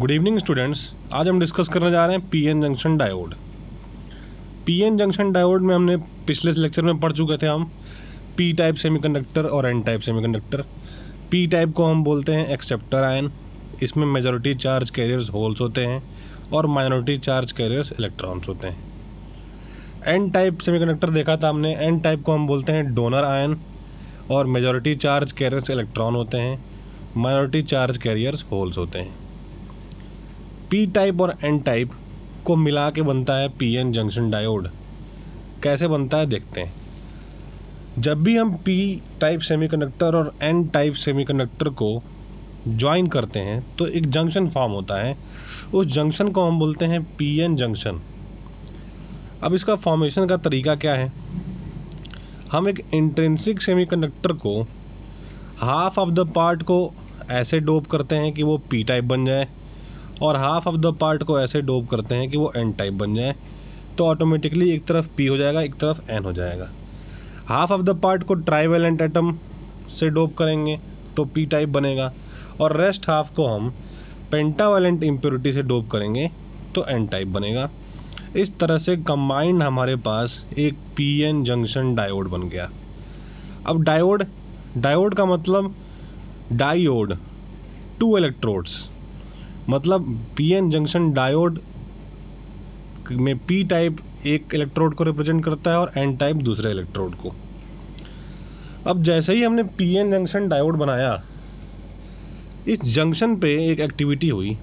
Good evening students. आज हम discuss करने जा रहे हैं PN junction diode. PN junction diode में हमने पिछले लेक्चर में पढ़ चुके थे हम पी टाइप सेमीकंडक्टर और N type semiconductor. P type को हम बोलते हैं एक्सेप्टर आयन, इसमें मेजॉरिटी चार्ज कैरियर्स होल्स होते हैं और माइनॉरिटी चार्ज कैरियर्स इलेक्ट्रॉन्स होते हैं। एन टाइप सेमीकंडक्टर देखा था हमने, एन टाइप को हम बोलते हैं डोनर आयन और मेजॉरिटी चार्ज कैरियर्स इलेक्ट्रॉन होते हैं, माइनॉरिटी चार्ज कैरियर्स होल्स होते हैं। पी टाइप और एन टाइप को मिला के बनता है पीएन जंक्शन डायोड। कैसे बनता है देखते हैं। जब भी हम पी टाइप सेमीकंडक्टर और एन टाइप सेमीकंडक्टर को ज्वाइन करते हैं तो एक जंक्शन फॉर्म होता है, उस जंक्शन को हम बोलते हैं पीएन जंक्शन। अब इसका फॉर्मेशन का तरीका क्या है। हम एक इंट्रिंसिक सेमीकंडक्टर को हाफ ऑफ द पार्ट को ऐसे डोप करते हैं कि वो पी टाइप बन जाए और हाफ ऑफ द पार्ट को ऐसे डोप करते हैं कि वो एन टाइप बन जाए, तो ऑटोमेटिकली एक तरफ पी हो जाएगा, एक तरफ एन हो जाएगा। हाफ ऑफ द पार्ट को ट्राइवेलेंट एटम से डोप करेंगे तो पी टाइप बनेगा और रेस्ट हाफ को हम पेंटावेलेंट इम्प्योरिटी से डोप करेंगे तो एन टाइप बनेगा। इस तरह से कंबाइंड हमारे पास एक पीएन जंक्शन डायोड बन गया। अब डायोड का मतलब डायोड, टू इलेक्ट्रोड्स, मतलब पीएन जंक्शन डायोड में पी टाइप एक इलेक्ट्रोड को रिप्रेजेंट करता है और एन टाइप दूसरे इलेक्ट्रोड को। अब जैसे ही हमने पीएन जंक्शन डायोड बनाया, इस जंक्शन पे एक एक्टिविटी हुई।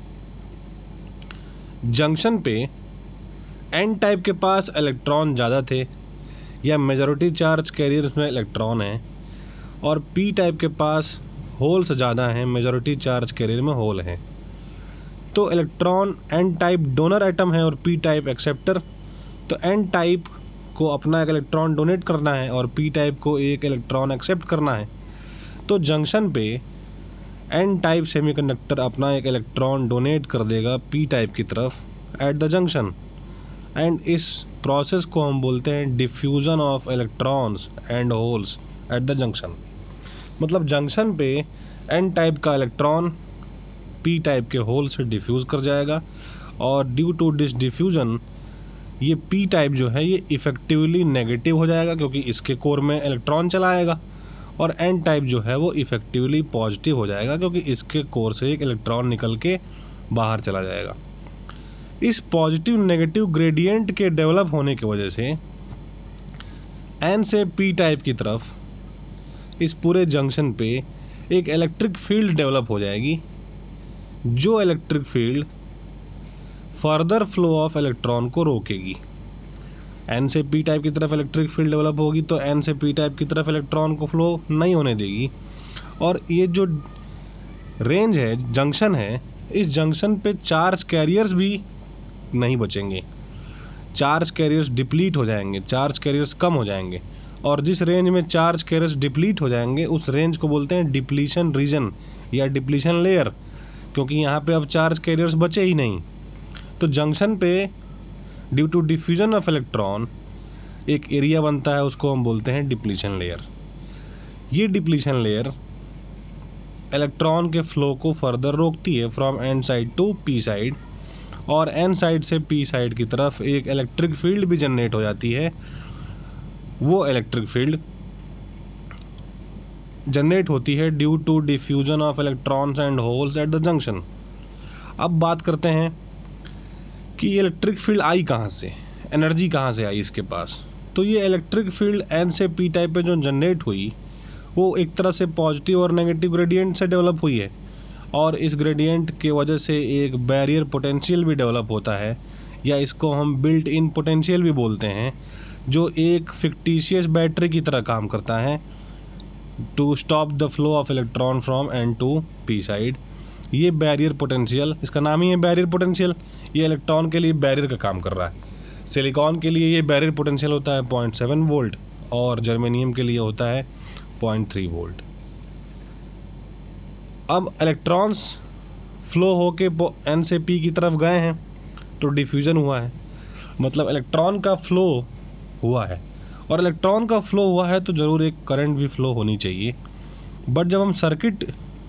जंक्शन पे एन टाइप के पास इलेक्ट्रॉन ज़्यादा थे या मेजॉरिटी चार्ज कैरियर्स में इलेक्ट्रॉन है, और पी टाइप के पास होल्स ज़्यादा हैं, मेजॉरिटी चार्ज कैरियर में होल हैं। तो electron N type donor atom है और पी टाइप एक्सेप्टर, तो एन टाइप को अपना एक इलेक्ट्रॉन डोनेट करना है और पी टाइप को एक इलेक्ट्रॉन एक्सेप्ट करना है। तो जंक्शन पे एन टाइप सेमीकंडक्टर अपना एक इलेक्ट्रॉन डोनेट कर देगा पी टाइप की तरफ एट द जंक्शन, एंड इस प्रोसेस को हम बोलते हैं diffusion of electrons and holes at the junction. मतलब जंक्शन पे एन टाइप का इलेक्ट्रॉन पी टाइप के होल से डिफ्यूज़ कर जाएगा और ड्यू टू दिस डिफ्यूजन ये पी टाइप जो है ये इफ़ेक्टिवली नेगेटिव हो जाएगा क्योंकि इसके कोर में इलेक्ट्रॉन चला आएगा, और एन टाइप जो है वो इफ़ेक्टिवली पॉजिटिव हो जाएगा क्योंकि इसके कोर से एक इलेक्ट्रॉन निकल के बाहर चला जाएगा। इस पॉजिटिव नेगेटिव ग्रेडियंट के डेवलप होने की वजह से एन से पी टाइप की तरफ इस पूरे जंक्शन पे एक इलेक्ट्रिक फील्ड डेवलप हो जाएगी, जो electric field further flow of electron को रोकेगी। एन से पी टाइप की तरफ इलेक्ट्रिक फील्ड डेवलप होगी तो एन से पी टाइप की तरफ इलेक्ट्रॉन को फ्लो नहीं होने देगी, और ये जो रेंज है, जंक्शन है, इस जंक्शन पे चार्ज कैरियर्स भी नहीं बचेंगे। चार्ज कैरियर्स डिप्लीट हो जाएंगे, चार्ज कैरियर्स कम हो जाएंगे, और जिस रेंज में चार्ज कैरियर्स डिप्लीट हो जाएंगे उस रेंज को बोलते हैं डिप्लीशन रीजन या डिप्लीशन लेयर, क्योंकि यहाँ पे अब चार्ज कैरियर्स बचे ही नहीं। तो जंक्शन पे due to diffusion of electron एक एरिया बनता है, उसको हम बोलते हैं डिप्लीशन लेयर। ये डिप्लीशन लेयर इलेक्ट्रॉन के फ्लो को फर्दर रोकती है from N side to P side, और एन साइड से पी साइड की तरफ एक इलेक्ट्रिक फील्ड भी जनरेट हो जाती है। वो इलेक्ट्रिक फील्ड जनरेट होती है due to diffusion of electrons and holes at the junction. अब बात करते हैं कि ये इलेक्ट्रिक फील्ड आई कहाँ से, एनर्जी कहाँ से आई इसके पास। तो ये इलेक्ट्रिक फील्ड एन से पी टाइप पे जो जनरेट हुई वो एक तरह से पॉजिटिव और नेगेटिव ग्रेडियंट से डेवलप हुई है, और इस ग्रेडियंट के वजह से एक बैरियर पोटेंशियल भी डेवलप होता है, या इसको हम बिल्ट इन पोटेंशियल भी बोलते हैं, जो एक फिक्टिशियस बैटरी की तरह काम करता है to stop the flow of electron from N to P side. ये बैरियर पोटेंशियल, इसका नाम ही है बैरियर पोटेंशियल, ये इलेक्ट्रॉन के लिए बैरियर का काम कर रहा है। सिलिकॉन के लिए ये बैरियर पोटेंशियल होता है 0.7 वोल्ट और जर्मेनियम के लिए होता है 0.3 वोल्ट। अब इलेक्ट्रॉन्स फ्लो होके एन से पी की तरफ गए हैं तो डिफ्यूजन हुआ है, मतलब इलेक्ट्रॉन का फ्लो हुआ है, और इलेक्ट्रॉन का फ्लो हुआ है तो ज़रूर एक करंट भी फ्लो होनी चाहिए। बट जब हम सर्किट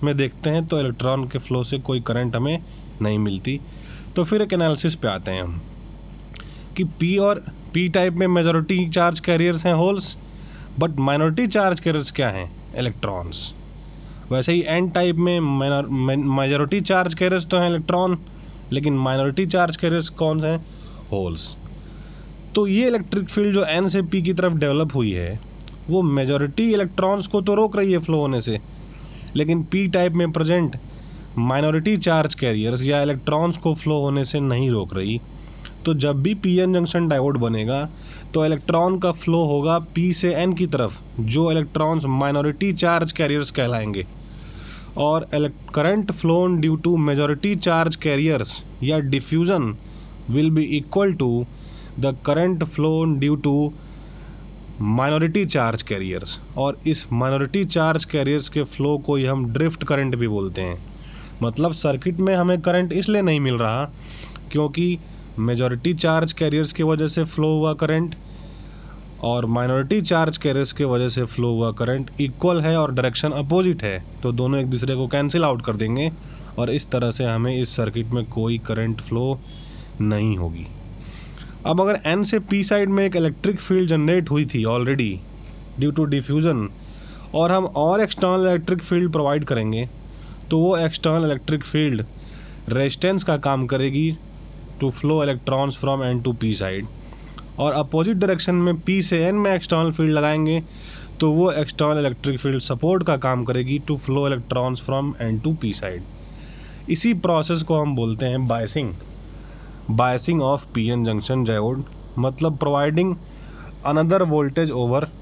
में देखते हैं तो इलेक्ट्रॉन के फ्लो से कोई करंट हमें नहीं मिलती। तो फिर एक एनालिसिस पे आते हैं हम कि पी टाइप में मेजॉरिटी चार्ज कैरियर्स हैं holes, but minority charge carriers क्या हैं? इलेक्ट्रॉन्स। वैसे ही एन टाइप में मेजॉरिटी चार्ज कैरियर्स तो हैं इलेक्ट्रॉन, लेकिन माइनॉरिटी चार्ज कैरियर्स कौन से हैं? होल्स। तो ये इलेक्ट्रिक फील्ड जो एन से पी की तरफ डेवलप हुई है वो मेजॉरिटी इलेक्ट्रॉन्स को तो रोक रही है फ्लो होने से, लेकिन पी टाइप में प्रेजेंट माइनॉरिटी चार्ज कैरियर्स या इलेक्ट्रॉन्स को फ्लो होने से नहीं रोक रही। तो जब भी पीएन जंक्शन डायोड बनेगा तो इलेक्ट्रॉन का फ्लो होगा पी से एन की तरफ, जो इलेक्ट्रॉन्स माइनॉरिटी चार्ज कैरियर्स कहलाएंगे, और current flown due to majority charge carriers या diffusion will be equal to the current flown due to minority charge carriers. और इस माइनॉरिटी चार्ज कैरियर्स के फ्लो को ही हम ड्रिफ्ट करंट भी बोलते हैं। मतलब सर्किट में हमें करंट इसलिए नहीं मिल रहा क्योंकि मेजॉरिटी चार्ज कैरियर्स की वजह से फ्लो हुआ करंट और माइनॉरिटी चार्ज कैरियर्स की वजह से फ्लो हुआ करंट इक्वल है और डायरेक्शन अपोजिट है, तो दोनों एक दूसरे को कैंसिल आउट कर देंगे और इस तरह से हमें इस सर्किट में कोई करंट फ्लो नहीं होगी। अब अगर एन से पी साइड में एक इलेक्ट्रिक फील्ड जनरेट हुई थी ऑलरेडी ड्यू टू डिफ्यूजन, और हम और एक्सटर्नल इलेक्ट्रिक फील्ड प्रोवाइड करेंगे, तो वो एक्सटर्नल इलेक्ट्रिक फील्ड रेजिस्टेंस का काम करेगी to flow electrons from N to P side. और अपोजिट डायरेक्शन में पी से एन में एक्सटर्नल फील्ड लगाएंगे तो वो एक्सटर्नल इलेक्ट्रिक फील्ड सपोर्ट का काम करेगी to flow electrons from N to P side. इसी प्रोसेस को हम बोलते हैं biasing of PN junction diode, मतलब प्रोवाइडिंग अनदर वोल्टेज ओवर